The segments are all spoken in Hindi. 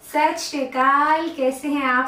सत श्री अकाल। कैसे हैं आप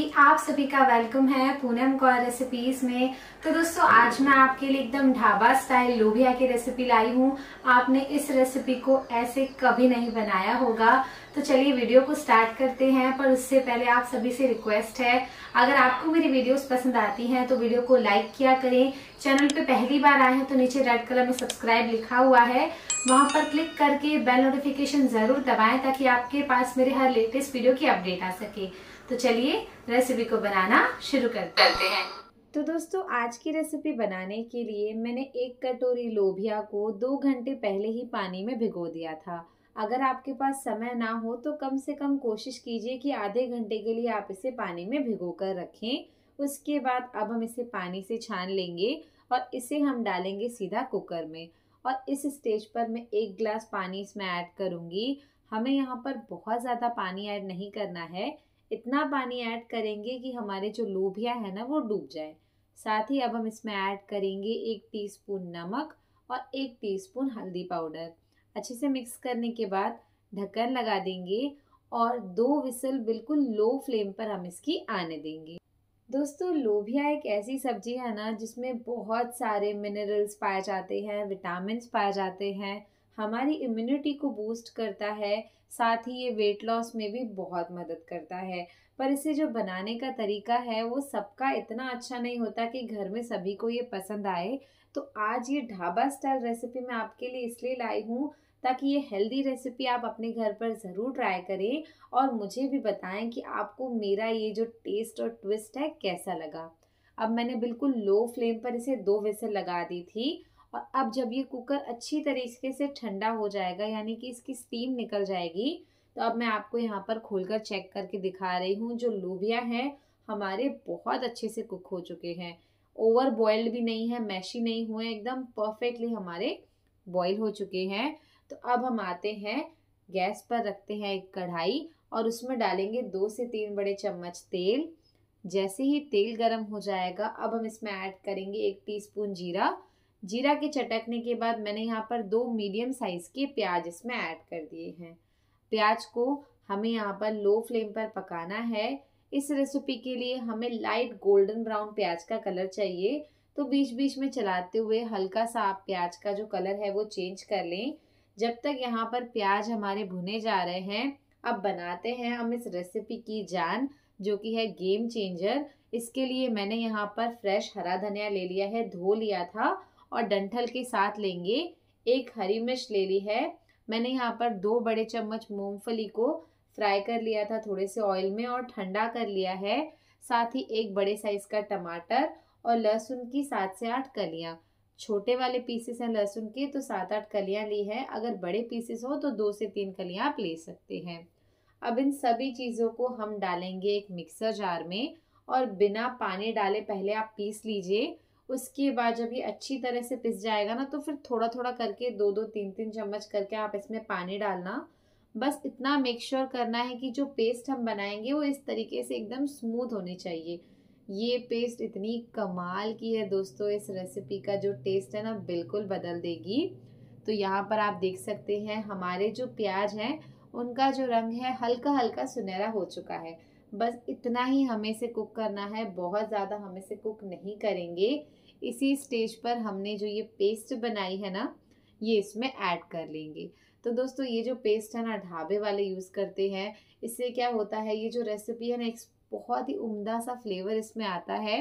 सभी का वेलकम है पूनम कौर रेसिपीज में। तो दोस्तों आज मैं आपके लिए एकदम ढाबा स्टाइल लोबिया की रेसिपी लाई हूँ। आपने इस रेसिपी को ऐसे कभी नहीं बनाया होगा। तो चलिए वीडियो को स्टार्ट करते हैं, पर उससे पहले आप सभी से रिक्वेस्ट है, अगर आपको मेरी वीडियोस पसंद आती हैं तो वीडियो को लाइक किया करें। चैनल पे पहली बार आए हैं तो नीचे रेड कलर में सब्सक्राइब लिखा हुआ है, वहां पर क्लिक करके बेल नोटिफिकेशन जरूर दबाएं ताकि आपके पास मेरे हर लेटेस्ट वीडियो की अपडेट आ सके। तो चलिए रेसिपी को बनाना शुरू करते हैं। तो दोस्तों आज की रेसिपी बनाने के लिए मैंने 1 कटोरी लोबिया को 2 घंटे पहले ही पानी में भिगो दिया था। अगर आपके पास समय ना हो तो कम से कम कोशिश कीजिए कि आधे घंटे के लिए आप इसे पानी में भिगो कर रखें। उसके बाद अब हम इसे पानी से छान लेंगे और इसे हम डालेंगे सीधा कुकर में। और इस स्टेज पर मैं 1 गिलास पानी इसमें ऐड करूंगी। हमें यहाँ पर बहुत ज़्यादा पानी ऐड नहीं करना है, इतना पानी ऐड करेंगे कि हमारे जो लोबिया है ना वो डूब जाए। साथ ही अब हम इसमें ऐड करेंगे 1 टीस्पून नमक और 1 टीस्पून हल्दी पाउडर। अच्छे से मिक्स करने के बाद ढक्कन लगा देंगे और 2 विसल बिल्कुल लो फ्लेम पर हम इसकी आने देंगे। दोस्तों लोबिया एक ऐसी सब्जी है ना जिसमें बहुत सारे मिनरल्स पाए जाते हैं, विटामिन्स पाए जाते हैं, हमारी इम्यूनिटी को बूस्ट करता है। साथ ही ये वेट लॉस में भी बहुत मदद करता है। पर इसे जो बनाने का तरीका है वो सबका इतना अच्छा नहीं होता कि घर में सभी को ये पसंद आए। तो आज ये ढाबा स्टाइल रेसिपी मैं आपके लिए इसलिए लाई हूँ ताकि ये हेल्दी रेसिपी आप अपने घर पर ज़रूर ट्राई करें और मुझे भी बताएं कि आपको मेरा ये जो टेस्ट और ट्विस्ट है कैसा लगा। अब मैंने बिल्कुल लो फ्लेम पर इसे 2 विसल लगा दी थी और अब जब ये कुकर अच्छी तरीके से ठंडा हो जाएगा यानी कि इसकी स्टीम निकल जाएगी, तो अब मैं आपको यहाँ पर खोलकर चेक करके दिखा रही हूँ। जो लोबिया है हमारे बहुत अच्छे से कुक हो चुके हैं, ओवर बॉइल्ड भी नहीं है, मैशी नहीं हुए, एकदम परफेक्टली हमारे बॉईल हो चुके हैं। तो अब हम आते हैं गैस पर, रखते हैं एक कढ़ाई और उसमें डालेंगे 2 से 3 बड़े चम्मच तेल। जैसे ही तेल गर्म हो जाएगा अब हम इसमें ऐड करेंगे 1 टीस्पून जीरा। जीरा के चटकने के बाद मैंने यहाँ पर 2 मीडियम साइज के प्याज इसमें ऐड कर दिए हैं। प्याज को हमें यहाँ पर लो फ्लेम पर पकाना है। इस रेसिपी के लिए हमें लाइट गोल्डन ब्राउन प्याज का कलर चाहिए, तो बीच बीच में चलाते हुए हल्का सा आप प्याज का जो कलर है वो चेंज कर लें। जब तक यहाँ पर प्याज हमारे भुने जा रहे हैं, अब बनाते हैं हम इस रेसिपी की जान, जो कि है गेम चेंजर। इसके लिए मैंने यहाँ पर फ्रेश हरा धनिया ले लिया है, धो लिया था और डंठल के साथ लेंगे। 1 हरी मिर्च ले ली है। मैंने यहाँ पर 2 बड़े चम्मच मूंगफली को फ्राई कर लिया था थोड़े से ऑयल में और ठंडा कर लिया है। साथ ही 1 बड़े साइज का टमाटर और लहसुन की 7 से 8 कलियां। छोटे वाले पीसेस हैं लहसुन के तो 7-8 कलियां ली है, अगर बड़े पीसेस हो तो 2 से 3 कलियां आप ले सकते हैं। अब इन सभी चीज़ों को हम डालेंगे एक मिक्सर जार में और बिना पानी डाले पहले आप पीस लीजिए। उसके बाद जब ये अच्छी तरह से पिस जाएगा ना तो फिर थोड़ा थोड़ा करके 2-2 3-3 चम्मच करके आप इसमें पानी डालना। बस इतना मेक श्योर करना है कि जो पेस्ट हम बनाएंगे वो इस तरीके से एकदम स्मूथ होनी चाहिए। ये पेस्ट इतनी कमाल की है दोस्तों, इस रेसिपी का जो टेस्ट है ना बिल्कुल बदल देगी। तो यहाँ पर आप देख सकते हैं हमारे जो प्याज हैं उनका जो रंग है हल्का हल्का सुनहरा हो चुका है। बस इतना ही हमें से कुक करना है, बहुत ज़्यादा हमें से कुक नहीं करेंगे। इसी स्टेज पर हमने जो ये पेस्ट बनाई है ना ये इसमें ऐड कर लेंगे। तो दोस्तों ये जो पेस्ट है ना ढाबे वाले यूज़ करते हैं, इससे क्या होता है ये जो रेसिपी है ना एक बहुत ही उम्दा सा फ्लेवर इसमें आता है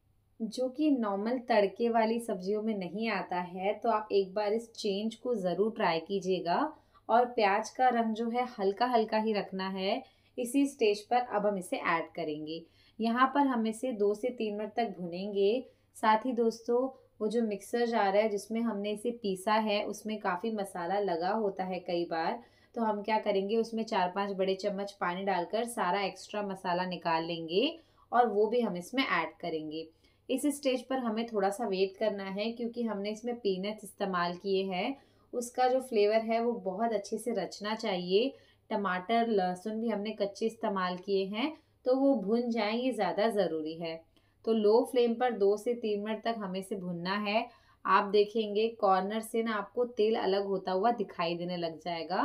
जो कि नॉर्मल तड़के वाली सब्जियों में नहीं आता है। तो आप एक बार इस चेंज को ज़रूर ट्राई कीजिएगा। और प्याज का रंग जो है हल्का हल्का ही रखना है। इसी स्टेज पर अब हम इसे ऐड करेंगे। यहाँ पर हम इसे 2 से 3 मिनट तक भुनेंगे। साथ ही दोस्तों वो जो मिक्सर जार है जिसमें हमने इसे पीसा है उसमें काफ़ी मसाला लगा होता है कई बार, तो हम क्या करेंगे उसमें 4-5 बड़े चम्मच पानी डालकर सारा एक्स्ट्रा मसाला निकाल लेंगे और वो भी हम इसमें ऐड करेंगे। इस स्टेज पर हमें थोड़ा सा वेट करना है क्योंकि हमने इसमें पीनट्स इस्तेमाल किए हैं, उसका जो फ्लेवर है वो बहुत अच्छे से रचना चाहिए। टमाटर लहसुन भी हमने कच्चे इस्तेमाल किए हैं तो वो भुन जाएं, ये ज़्यादा ज़रूरी है। तो लो फ्लेम पर 2 से 3 मिनट तक हमें इसे भुनना है। आप देखेंगे कॉर्नर से ना आपको तेल अलग होता हुआ दिखाई देने लग जाएगा।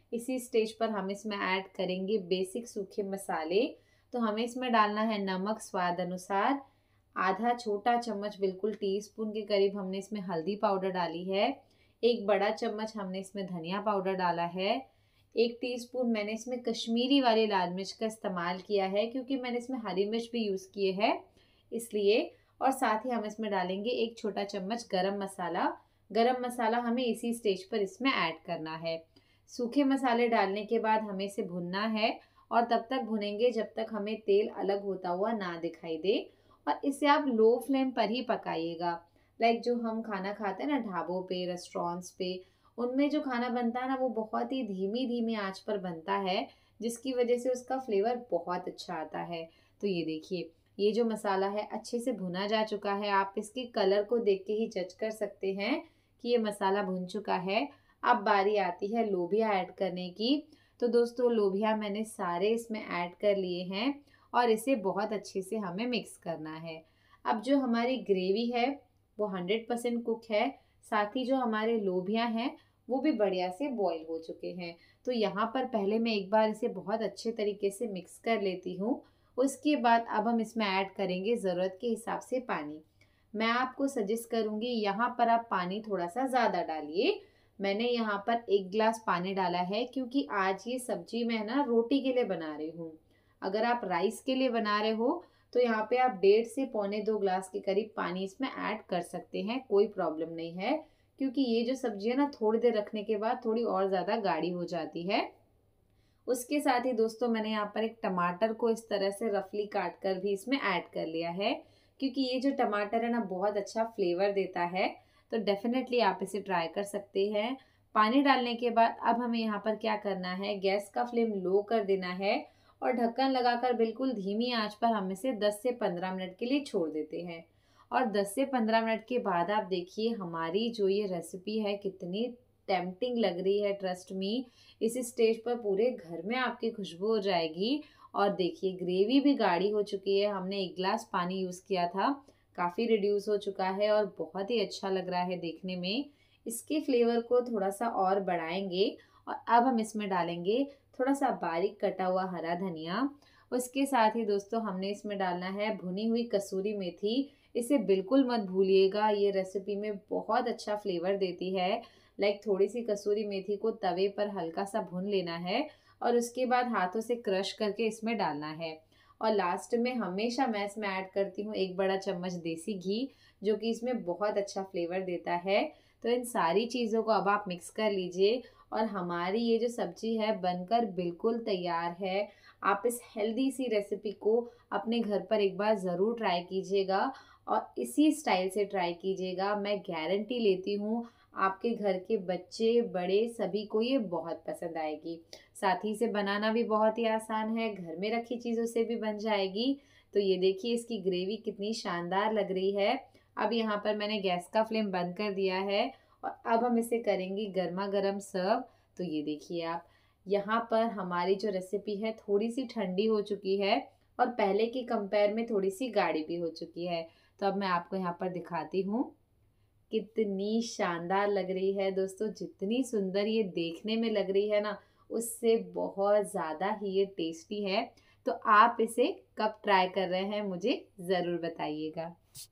इसी स्टेज पर हम इसमें ऐड करेंगे बेसिक सूखे मसाले। तो हमें इसमें डालना है नमक स्वाद अनुसार, आधा छोटा चम्मच बिल्कुल टीस्पून के करीब हमने इसमें हल्दी पाउडर डाली है, 1 बड़ा चम्मच हमने इसमें धनिया पाउडर डाला है, 1 टीस्पून मैंने इसमें कश्मीरी वाली लाल मिर्च का इस्तेमाल किया है क्योंकि मैंने इसमें हरी मिर्च भी यूज़ किए हैं इसलिए। और साथ ही हम इसमें डालेंगे 1 छोटा चम्मच गरम मसाला। गरम मसाला हमें इसी स्टेज पर इसमें ऐड करना है। सूखे मसाले डालने के बाद हमें इसे भुनना है और तब तक भुनेंगे जब तक हमें तेल अलग होता हुआ ना दिखाई दे। और इसे आप लो फ्लेम पर ही पकाइएगा। लाइक जो हम खाना खाते हैं ना ढाबों पे, रेस्टोरेंट्स पे, उनमें जो खाना बनता है ना वो बहुत ही धीमी आंच पर बनता है, जिसकी वजह से उसका फ्लेवर बहुत अच्छा आता है। तो ये देखिए, ये जो मसाला है अच्छे से भुना जा चुका है। आप इसके कलर को देख के ही जज कर सकते हैं कि ये मसाला भुन चुका है। अब बारी आती है लोबिया ऐड करने की। तो दोस्तों लोबिया मैंने सारे इसमें ऐड कर लिए हैं और इसे बहुत अच्छे से हमें मिक्स करना है। अब जो हमारी ग्रेवी है वो 100% कुक है, साथ ही जो हमारे लोबिया हैं वो भी बढ़िया से बॉईल हो चुके हैं। तो यहाँ पर पहले मैं एक बार इसे बहुत अच्छे तरीके से मिक्स कर लेती हूँ। उसके बाद अब हम इसमें ऐड करेंगे ज़रूरत के हिसाब से पानी। मैं आपको सजेस्ट करूँगी यहाँ पर आप पानी थोड़ा सा ज़्यादा डालिए। मैंने यहाँ पर 1 गिलास पानी डाला है क्योंकि आज ये सब्जी मैं ना रोटी के लिए बना रही हूँ। अगर आप राइस के लिए बना रहे हो तो यहाँ पे आप 1.5 से पौने 2 गिलास के करीब पानी इसमें ऐड कर सकते हैं, कोई प्रॉब्लम नहीं है। क्योंकि ये जो सब्जी है ना थोड़ी देर रखने के बाद थोड़ी और ज़्यादा गाढ़ी हो जाती है। उसके साथ ही दोस्तों मैंने यहाँ पर एक टमाटर को इस तरह से रफली काट कर भी इसमें ऐड कर लिया है, क्योंकि ये जो टमाटर है ना बहुत अच्छा फ्लेवर देता है। तो डेफिनेटली आप इसे ट्राई कर सकते हैं। पानी डालने के बाद अब हमें यहाँ पर क्या करना है, गैस का फ्लेम लो कर देना है और ढक्कन लगाकर बिल्कुल धीमी आंच पर हम इसे 10 से 15 मिनट के लिए छोड़ देते हैं। और 10 से 15 मिनट के बाद आप देखिए हमारी जो ये रेसिपी है कितनी टेम्पटिंग लग रही है। ट्रस्ट मी, इस स्टेज पर पूरे घर में आपकी खुशबू हो जाएगी। और देखिए ग्रेवी भी गाढ़ी हो चुकी है। हमने 1 गिलास पानी यूज़ किया था, काफ़ी रिड्यूस हो चुका है और बहुत ही अच्छा लग रहा है देखने में। इसके फ्लेवर को थोड़ा सा और बढ़ाएंगे। और अब हम इसमें डालेंगे थोड़ा सा बारीक कटा हुआ हरा धनिया। उसके साथ ही दोस्तों हमने इसमें डालना है भुनी हुई कसूरी मेथी। इसे बिल्कुल मत भूलिएगा, ये रेसिपी में बहुत अच्छा फ्लेवर देती है। लाइक थोड़ी सी कसूरी मेथी को तवे पर हल्का सा भून लेना है और उसके बाद हाथों से क्रश करके इसमें डालना है। और लास्ट में हमेशा मैं इसमें ऐड करती हूँ 1 बड़ा चम्मच देसी घी, जो कि इसमें बहुत अच्छा फ्लेवर देता है। तो इन सारी चीज़ों को अब आप मिक्स कर लीजिए और हमारी ये जो सब्जी है बनकर बिल्कुल तैयार है। आप इस हेल्दी सी रेसिपी को अपने घर पर एक बार ज़रूर ट्राई कीजिएगा और इसी स्टाइल से ट्राई कीजिएगा। मैं गारंटी लेती हूँ आपके घर के बच्चे बड़े सभी को ये बहुत पसंद आएगी। साथ ही इसे बनाना भी बहुत ही आसान है, घर में रखी चीज़ों से भी बन जाएगी। तो ये देखिए इसकी ग्रेवी कितनी शानदार लग रही है। अब यहाँ पर मैंने गैस का फ्लेम बंद कर दिया है और अब हम इसे करेंगे गर्मा गर्म सर्व। तो ये देखिए आप, यहाँ पर हमारी जो रेसिपी है थोड़ी सी ठंडी हो चुकी है और पहले की कंपेयर में थोड़ी सी गाढ़ी भी हो चुकी है। तो अब मैं आपको यहाँ पर दिखाती हूँ, कितनी शानदार लग रही है दोस्तों। जितनी सुंदर ये देखने में लग रही है ना, उससे बहुत ज़्यादा ही ये टेस्टी है। तो आप इसे कब ट्राई कर रहे हैं मुझे ज़रूर बताइएगा।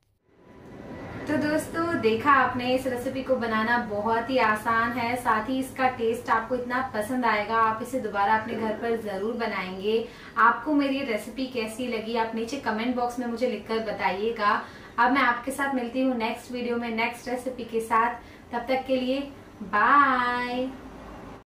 तो दोस्तों देखा आपने, इस रेसिपी को बनाना बहुत ही आसान है, साथ ही इसका टेस्ट आपको इतना पसंद आएगा, आप इसे दोबारा अपने घर पर जरूर बनाएंगे। आपको मेरी रेसिपी कैसी लगी आप नीचे कमेंट बॉक्स में मुझे लिखकर बताइएगा। अब मैं आपके साथ मिलती हूँ नेक्स्ट वीडियो में नेक्स्ट रेसिपी के साथ। तब तक के लिए बाय।